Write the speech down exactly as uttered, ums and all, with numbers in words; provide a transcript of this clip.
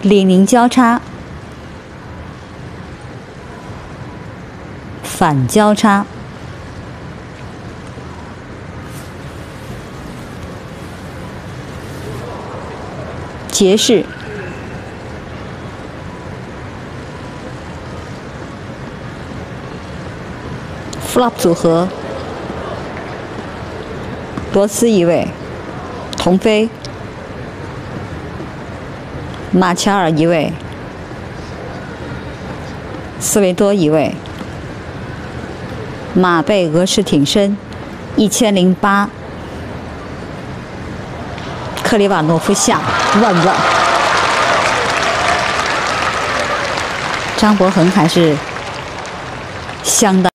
李宁交叉，反交叉，捷式，flop 组合，罗斯移位，同飞。 马乔尔移位，斯维多移位，马背俄式挺身，一千零八，克里瓦诺夫下，万万。张伯恒还是相当。